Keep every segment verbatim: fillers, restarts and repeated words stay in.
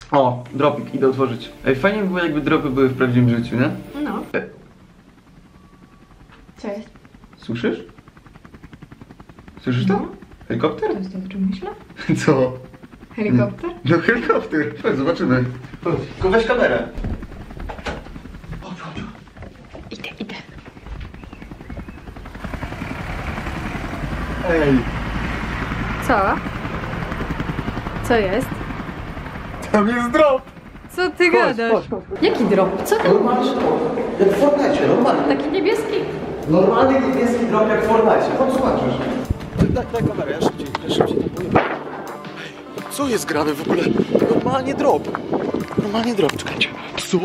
O, dropik, idę otworzyć. Ej, fajnie by było, jakby dropy były w prawdziwym życiu, nie? No. E. Cześć. Słyszysz? Słyszysz to? No. Helikopter? To jest to, o czym myślę? Co? Helikopter? No helikopter. Chodź, zobaczymy. Chodź, tylko weź kamerę. Chodź, chodź. Idę, idę. Ej, Co? Co jest? tam jest drop. Co ty Chodź, gadasz? chodź, chodź. Jaki drop? Co ty? Normalny drop. Jak w Fortnite, normalny. Taki niebieski? Normalny niebieski drop jak w Fortnite. Chodź, zobaczysz. Daj, daj kamerę, ja szybciej, ja szybciej. Co jest grane w ogóle? Normalnie drop. Normalnie drop, czekajcie. Co?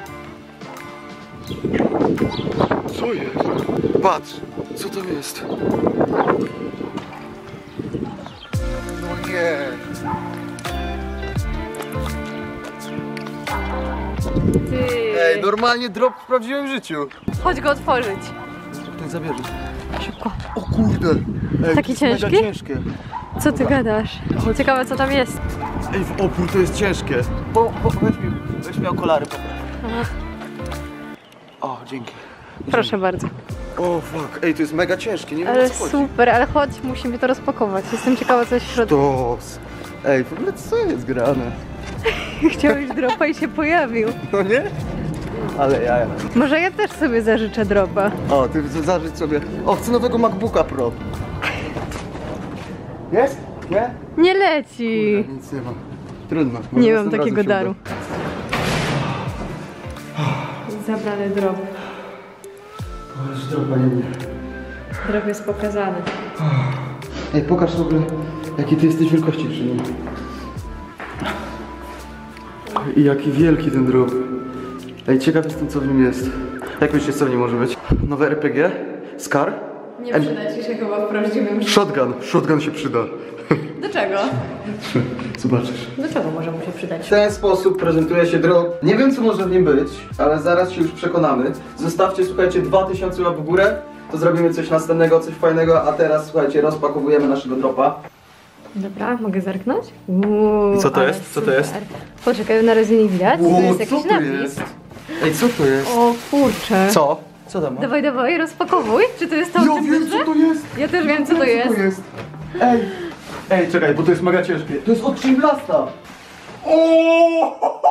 Co jest? Patrz, co to jest? No nie. Ty. Ej, normalnie drop w prawdziwym życiu. Chodź go otworzyć. Ten zabierze. Szybko. O kurde. Ej, Taki to jest ciężki? mega ciężkie. Co ty gadasz? Ciekawe co tam jest. Ej, w opór to jest ciężkie. Po, po, weź, mi, weź mi okulary, popraw. Aha. O, dzięki. Proszę bardzo. O, fuck. Ej, to jest mega ciężkie, nie wiem Ale o co chodzi. super, ale chodź, musimy to rozpakować. Jestem ciekawa co jest w środku. Sztos. Ej, w ogóle co jest grane? Chciałeś dropa i się pojawił. No nie? Ale jaja. Może ja też sobie zażyczę dropa. O, ty zażyć sobie. O, chcę nowego MacBooka Pro. Jest? Nie? Nie leci. Kurde, nic nie ma. Trudno. może Nie mam następnym takiego razem się daru. Zabrany drop. uda. Ależ droga nie mnie. Drop jest pokazany. Ej, pokaż w ogóle, jakie ty jesteś wielkości przy nim. I jaki wielki ten drop. Ej, ciekaw jestem, co w nim jest. Jak myślisz, co w nim może być? Nowe R P G? Scar? Nie Em- przyda ci się chyba w prawdziwym życiu. Shotgun. Shotgun się przyda. Do czego? Zobaczysz. Do czego może mu się przydać? W ten sposób prezentuje się drop. Nie wiem, co może w nim być, ale zaraz się już przekonamy. Zostawcie, słuchajcie, dwa tysiące łap w górę. To zrobimy coś następnego, coś fajnego, a teraz, słuchajcie, rozpakowujemy naszego dropa. Dobra, mogę zerknąć? Uuu, I co to ale jest? Co to jest? super. Poczekaj, na razie nie widać. Ło, Tu jest co jakiś to napis. jest? Ej, co to jest? O kurczę. Co? Co tam ma? Dawaj, dawaj, rozpakowuj. Czy to jest to, o Ja czym wiem, myślę? co to jest! Ja też wiem, co to jest. Co to jest? Ej! Ej, czekaj, bo to jest mega ciężkie. To jest od Chimblasta! O!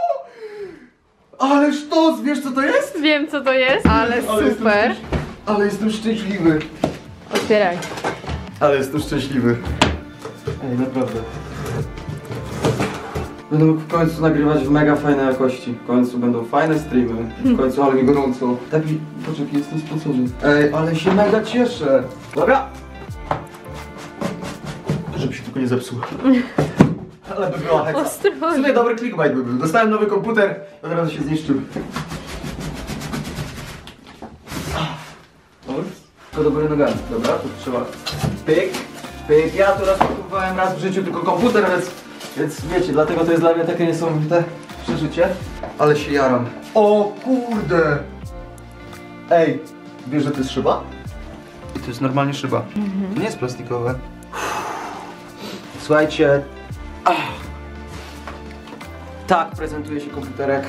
Ale sztos! Wiesz, co to jest? Wiem, co to jest, ale jestem super. szczęś- Ale jestem szczęśliwy. Otwieraj. Ale jestem szczęśliwy. Ej, naprawdę. Będę mógł w końcu nagrywać w mega fajnej jakości. W końcu będą fajne streamy. W końcu, ale mi gorąco. Taki, poczekaj, jestem spocony. Ej, ale się mega cieszę. Dobra. Żeby się tylko nie zepsuł. Ale by była heksa. W Ostrożnie. sumie dobry clickbait by był. Dostałem nowy komputer, od razu się zniszczył. To do góry nogami, dobra? To trzeba pyk, pyk. Ja tu rozpakowywałem raz w życiu tylko komputer, więc, więc wiecie, dlatego to jest dla mnie takie niesamowite przeżycie. Ale się jaram. O kurde! Ej, wiesz, że to jest szyba? I to jest normalnie szyba. Mhm. To nie jest plastikowe. Słuchajcie. Ach. Tak prezentuje się komputerek.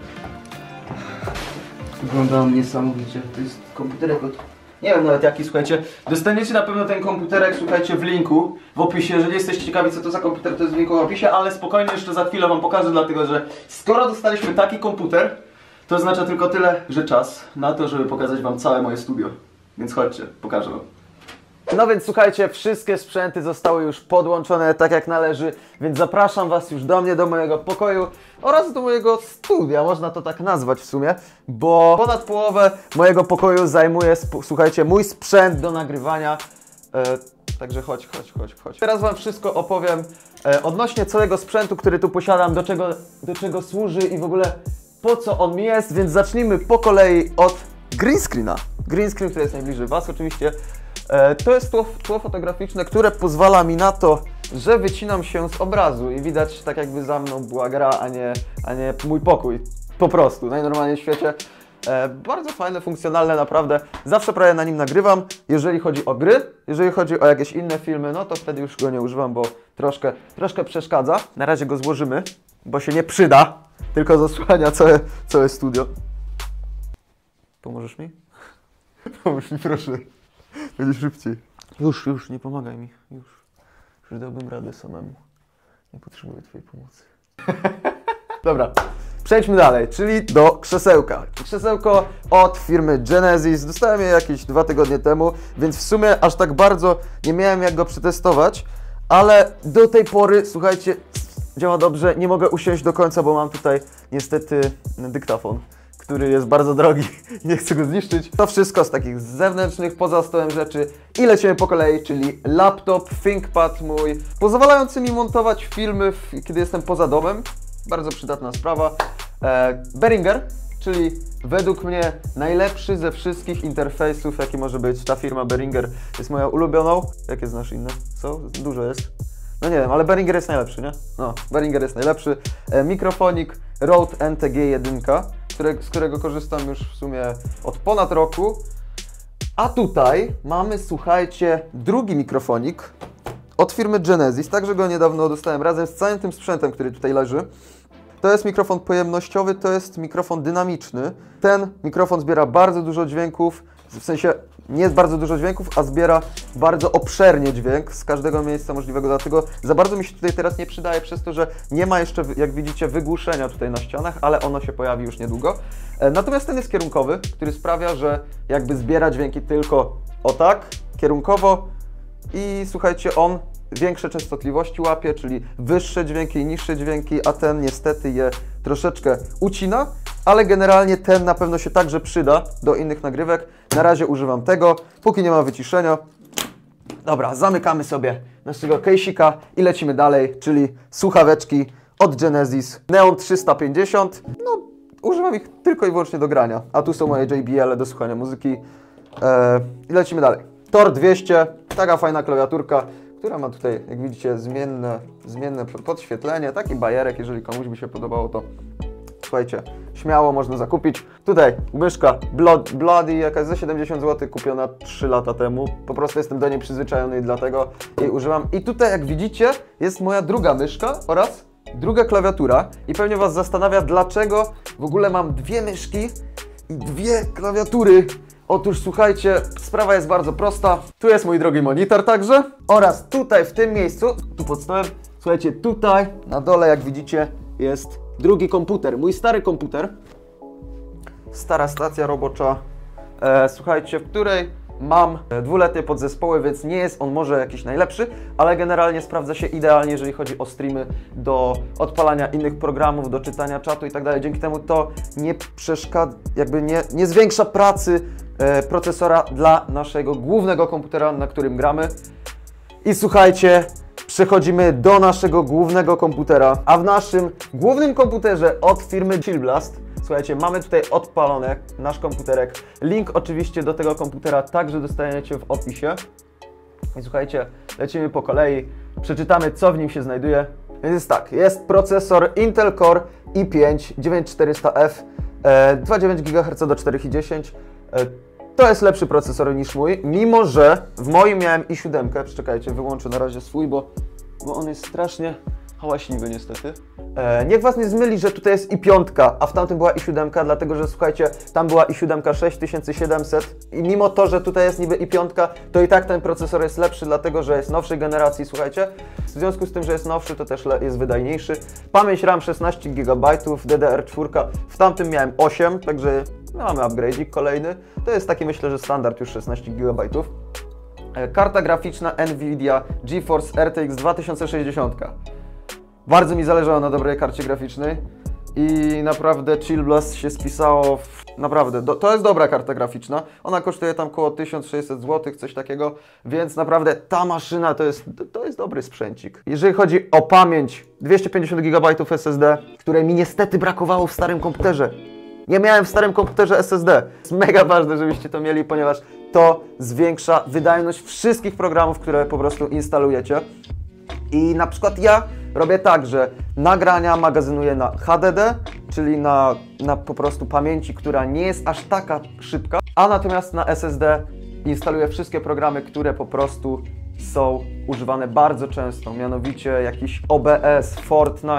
Wygląda on niesamowicie. To jest komputerek od... Nie wiem nawet jaki, słuchajcie. Dostaniecie na pewno ten komputerek, słuchajcie, w linku, w opisie. Jeżeli jesteście ciekawi, co to za komputer, to jest w linku w opisie, ale spokojnie jeszcze za chwilę wam pokażę, dlatego że skoro dostaliśmy taki komputer, to oznacza tylko tyle, że czas na to, żeby pokazać wam całe moje studio. Więc chodźcie, pokażę wam. No więc słuchajcie, wszystkie sprzęty zostały już podłączone tak jak należy, więc zapraszam was już do mnie, do mojego pokoju oraz do mojego studia, można to tak nazwać w sumie, bo ponad połowę mojego pokoju zajmuje, słuchajcie, mój sprzęt do nagrywania, e, także chodź, chodź, chodź, chodź. Teraz wam wszystko opowiem e, odnośnie całego sprzętu, który tu posiadam, do czego, do czego służy i w ogóle po co on mi jest, więc zacznijmy po kolei od green screena. Green screen, który jest najbliżej was oczywiście. To jest tło, tło fotograficzne, które pozwala mi na to, że wycinam się z obrazu i widać tak jakby za mną była gra, a nie, a nie mój pokój. Po prostu, najnormalniej w świecie. E, bardzo fajne, funkcjonalne naprawdę. Zawsze prawie na nim nagrywam, jeżeli chodzi o gry. Jeżeli chodzi o jakieś inne filmy, no to wtedy już go nie używam, bo troszkę, troszkę przeszkadza. Na razie go złożymy. bo się nie przyda, tylko zasłania całe, całe studio. Pomożesz mi? Pomóż mi, proszę. Będzie szybciej. Już, już, nie pomagaj mi. Już. Już dałbym radę samemu. Nie potrzebuję twojej pomocy. Dobra, przejdźmy dalej, czyli do krzesełka. Krzesełko od firmy Genesis. Dostałem je jakieś dwa tygodnie temu, więc w sumie aż tak bardzo nie miałem jak go przetestować, ale do tej pory, słuchajcie, działa dobrze. Nie mogę usiąść do końca, bo mam tutaj niestety dyktafon, który jest bardzo drogi i nie chcę go zniszczyć. To wszystko z takich zewnętrznych, poza stołem rzeczy i lecimy po kolei, czyli laptop, ThinkPad mój, pozwalający mi montować filmy, w, kiedy jestem poza domem. Bardzo przydatna sprawa. E, Behringer, czyli według mnie najlepszy ze wszystkich interfejsów, jaki może być. Ta firma Behringer jest moją ulubioną. Jakie znasz inne? Co? Dużo jest. No nie wiem, ale Behringer jest najlepszy, nie? No, Behringer jest najlepszy. E, mikrofonik Rode N T G jeden, które, z którego korzystam już w sumie od ponad roku. A tutaj mamy, słuchajcie, drugi mikrofonik od firmy Genesis. Także go niedawno dostałem razem z całym tym sprzętem, który tutaj leży. To jest mikrofon pojemnościowy, to jest mikrofon dynamiczny. Ten mikrofon zbiera bardzo dużo dźwięków, w sensie nie jest bardzo dużo dźwięków, a zbiera bardzo obszernie dźwięk z każdego miejsca możliwego, dlatego za bardzo mi się tutaj teraz nie przydaje przez to, że nie ma jeszcze, jak widzicie, wygłuszenia tutaj na ścianach, ale ono się pojawi już niedługo. Natomiast ten jest kierunkowy, który sprawia, że jakby zbiera dźwięki tylko o tak, kierunkowo i słuchajcie, on większe częstotliwości łapie, czyli wyższe dźwięki i niższe dźwięki, a ten niestety je troszeczkę ucina, ale generalnie ten na pewno się także przyda do innych nagrywek. Na razie używam tego, póki nie ma wyciszenia. Dobra, zamykamy sobie naszego case'ika i lecimy dalej, czyli słuchaweczki od Genesis Neon trzysta pięćdziesiąt. No, używam ich tylko i wyłącznie do grania, a tu są moje J B L do słuchania muzyki. Eee, I lecimy dalej. Tor dwieście, taka fajna klawiaturka, która ma tutaj, jak widzicie, zmienne, zmienne podświetlenie, taki bajerek, jeżeli komuś by się podobało, to słuchajcie, śmiało można zakupić. Tutaj myszka Blood, Bloody, jakaś za siedemdziesiąt złotych, kupiona trzy lata temu. Po prostu jestem do niej przyzwyczajony i dlatego jej używam. I tutaj, jak widzicie, jest moja druga myszka oraz druga klawiatura. I pewnie Was zastanawia, dlaczego w ogóle mam dwie myszki i dwie klawiatury. Otóż słuchajcie, sprawa jest bardzo prosta. Tu jest mój drogi monitor także. Oraz tutaj w tym miejscu, tu pod stołem, słuchajcie, tutaj na dole, jak widzicie, jest drugi komputer. Mój stary komputer. Stara stacja robocza. E, słuchajcie, w której mam dwuletnie podzespoły, więc nie jest on może jakiś najlepszy, ale generalnie sprawdza się idealnie, jeżeli chodzi o streamy, do odpalania innych programów, do czytania czatu i tak dalej. Dzięki temu to nie przeszkadza, jakby nie, nie zwiększa pracy e, procesora dla naszego głównego komputera, na którym gramy. I słuchajcie, przechodzimy do naszego głównego komputera, a w naszym głównym komputerze od firmy Chillblast, słuchajcie, mamy tutaj odpalony nasz komputerek. Link oczywiście do tego komputera także dostaniecie w opisie. I słuchajcie, lecimy po kolei, przeczytamy, co w nim się znajduje. Więc jest tak, jest procesor Intel Core i pięć dziewięć tysięcy czterysta F, e, dwa przecinek dziewięć gigaherca do czterech i dziesięć. E, to jest lepszy procesor niż mój, mimo że w moim miałem i siedem. Przeczekajcie, wyłączę na razie swój, bo, bo on jest strasznie hałaśliwy niestety. E, niech Was nie zmyli, że tutaj jest i pięć, a w tamtym była i siedem, dlatego że słuchajcie, tam była i siedem sześć tysięcy siedemset i mimo to, że tutaj jest niby i pięć, to i tak ten procesor jest lepszy, dlatego że jest nowszej generacji, słuchajcie. W związku z tym, że jest nowszy, to też jest wydajniejszy. Pamięć RAM szesnaście gigabajtów, D D R cztery, w tamtym miałem osiem, także no, mamy upgrade'ik kolejny. To jest taki, myślę, że standard już szesnaście gigabajtów. E, karta graficzna Nvidia GeForce R T X dwa tysiące sześćdziesiąt. Bardzo mi zależało na dobrej karcie graficznej i naprawdę Chillblast się spisało w... Naprawdę, do, to jest dobra karta graficzna. Ona kosztuje tam około tysiąc sześćset złotych, coś takiego, więc naprawdę ta maszyna to jest, to jest dobry sprzęcik. Jeżeli chodzi o pamięć, dwieście pięćdziesiąt gigabajtów S S D, której mi niestety brakowało w starym komputerze. Nie miałem w starym komputerze S S D. Jest mega ważne, żebyście to mieli, ponieważ to zwiększa wydajność wszystkich programów, które po prostu instalujecie. I na przykład ja robię tak, że nagrania magazynuję na H D D, czyli na, na po prostu pamięci, która nie jest aż taka szybka, a natomiast na S S D instaluję wszystkie programy, które po prostu są używane bardzo często, mianowicie jakiś O B S, Fortnite,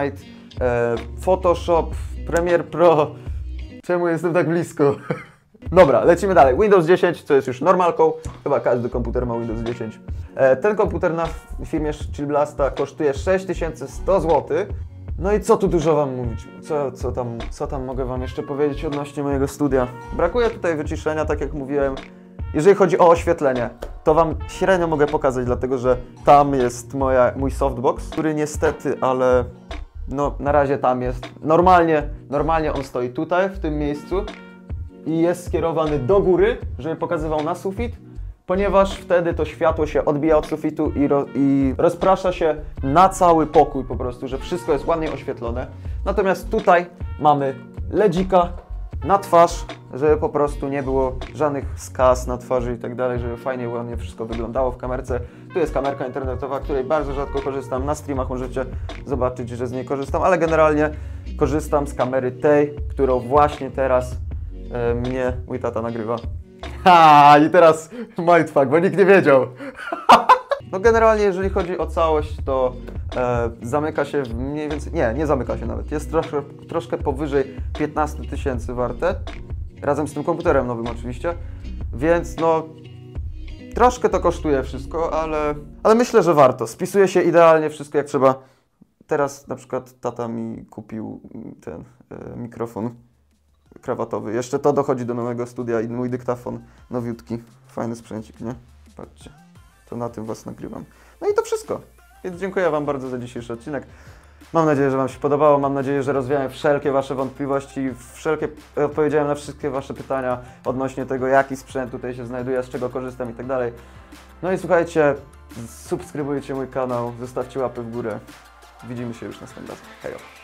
e, Photoshop, Premiere Pro. Czemu jestem tak blisko? Dobra, lecimy dalej. Windows dziesięć, co jest już normalką. Chyba każdy komputer ma Windows dziesięć. E, ten komputer na firmie Chillblasta kosztuje sześć tysięcy sto złotych. No i co tu dużo wam mówić? Co, co, tam, co tam mogę wam jeszcze powiedzieć odnośnie mojego studia? Brakuje tutaj wyciszenia, tak jak mówiłem. Jeżeli chodzi o oświetlenie, to wam średnio mogę pokazać, dlatego że tam jest moja, mój softbox, który niestety, ale no na razie tam jest. Normalnie, normalnie on stoi tutaj, w tym miejscu i jest skierowany do góry, żeby pokazywał na sufit, ponieważ wtedy to światło się odbija od sufitu i, ro, i rozprasza się na cały pokój po prostu, że wszystko jest ładnie oświetlone. Natomiast tutaj mamy ledzika na twarz, żeby po prostu nie było żadnych skaz na twarzy i tak dalej, żeby fajnie, ładnie wszystko wyglądało w kamerce. Tu jest kamerka internetowa, której bardzo rzadko korzystam. Na streamach możecie zobaczyć, że z niej korzystam, ale generalnie korzystam z kamery tej, którą właśnie teraz e, mnie mój tata nagrywa. Ha! I teraz mindfuck, bo nikt nie wiedział. No generalnie, jeżeli chodzi o całość, to e, zamyka się w mniej więcej... Nie, nie zamyka się nawet. Jest troszkę, troszkę powyżej piętnaście tysięcy warte. Razem z tym komputerem nowym oczywiście. Więc no... Troszkę to kosztuje wszystko, ale... Ale myślę, że warto. Spisuje się idealnie wszystko jak trzeba. Teraz na przykład tata mi kupił ten e, mikrofon krawatowy. Jeszcze to dochodzi do nowego studia i mój dyktafon nowiutki. Fajny sprzęcik, nie? Patrzcie. To na tym was nagrywam. No i to wszystko. Więc dziękuję wam bardzo za dzisiejszy odcinek. Mam nadzieję, że wam się podobało. Mam nadzieję, że rozwiałem wszelkie wasze wątpliwości, wszelkie, odpowiedziałem na wszystkie wasze pytania odnośnie tego, jaki sprzęt tutaj się znajduje, z czego korzystam i tak dalej. No i słuchajcie, subskrybujcie mój kanał, zostawcie łapy w górę. Widzimy się już następnym razem. Hejo.